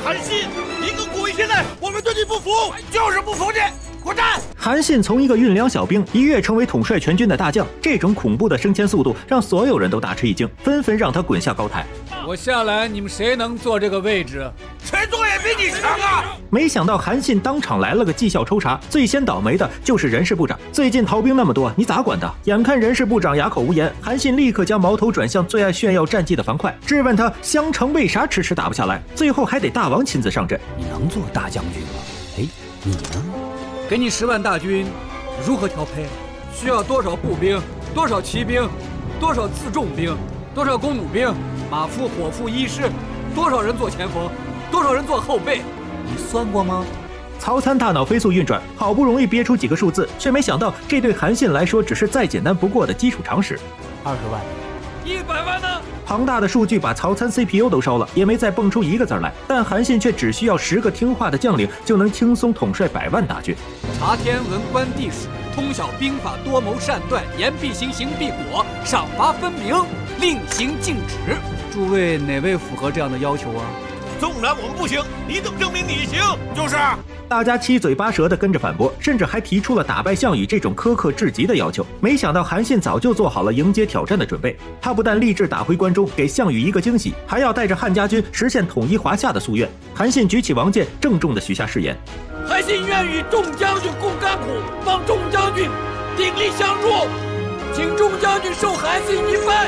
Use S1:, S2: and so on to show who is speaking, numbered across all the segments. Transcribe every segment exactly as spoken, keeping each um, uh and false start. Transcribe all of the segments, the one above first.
S1: 韩信，你个鬼现在，我们对你不服，就是不服你，滚蛋！
S2: 韩信从一个运粮小兵一跃成为统帅全军的大将，这种恐怖的升迁速度让所有人都大吃一惊，纷纷让他滚下高台。
S3: 我下来，你们谁能坐这个位置？
S1: 谁坐也比你强啊！
S2: 没想到韩信当场来了个绩效抽查，最先倒霉的就是人事部长。最近逃兵那么多，你咋管的？眼看人事部长哑口无言，韩信立刻将矛头转向最爱炫耀战绩的樊哙，质问他襄城为啥迟迟打不下来，最后还得大王亲自上阵。
S4: 你能做大将军吗？哎，你呢？
S3: 给你十万大军，如何调配？需要多少步兵？多少骑兵？多少自重兵？多少弓弩兵？马夫、伙夫、医师？多少人做前锋？多少人做后备？
S4: 你算过吗？
S2: 曹参大脑飞速运转，好不容易憋出几个数字，却没想到这对韩信来说只是再简单不过的基础常识。
S4: 二十万，
S3: 一百万呢？
S2: 庞大的数据把曹参 C P U 都烧了，也没再蹦出一个字来。但韩信却只需要十个听话的将领，就能轻松统帅百万大军。
S3: 察天文观地史，通晓兵法，多谋善断，言必行，行必果，赏罚分明，令行禁止。诸位哪位符合这样的要求啊？
S1: 纵然我们不行，你怎么证明你行？就是。
S2: 大家七嘴八舌地跟着反驳，甚至还提出了打败项羽这种苛刻至极的要求。没想到韩信早就做好了迎接挑战的准备，他不但立志打回关中，给项羽一个惊喜，还要带着汉家军实现统一华夏的夙愿。韩信举起王剑，郑重地许下誓言：
S1: 韩信愿与众将军共甘苦，帮众将军鼎力相助，请众将军受韩信一拜。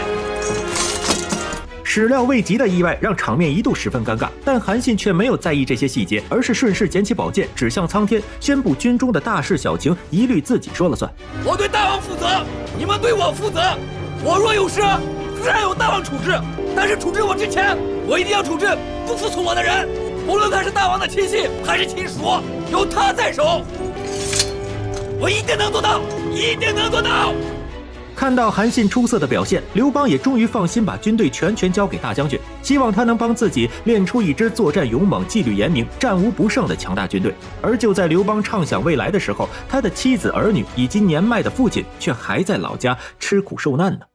S2: 始料未及的意外让场面一度十分尴尬，但韩信却没有在意这些细节，而是顺势捡起宝剑，指向苍天，宣布军中的大事小情一律自己说了算。
S1: 我对大王负责，你们对我负责。我若有失，自然由大王处置，但是处置我之前，我一定要处置不服从我的人，无论他是大王的亲信还是亲属，有他在手，我一定能做到，一定能做到。
S2: 看到韩信出色的表现，刘邦也终于放心把军队全权交给大将军，希望他能帮自己练出一支作战勇猛、纪律严明、战无不胜的强大军队。而就在刘邦畅想未来的时候，他的妻子、儿女以及年迈的父亲却还在老家吃苦受难呢。